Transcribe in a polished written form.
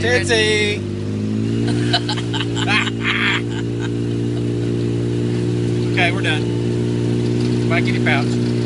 Tootsie! Okay, we're done. Back in your pouch.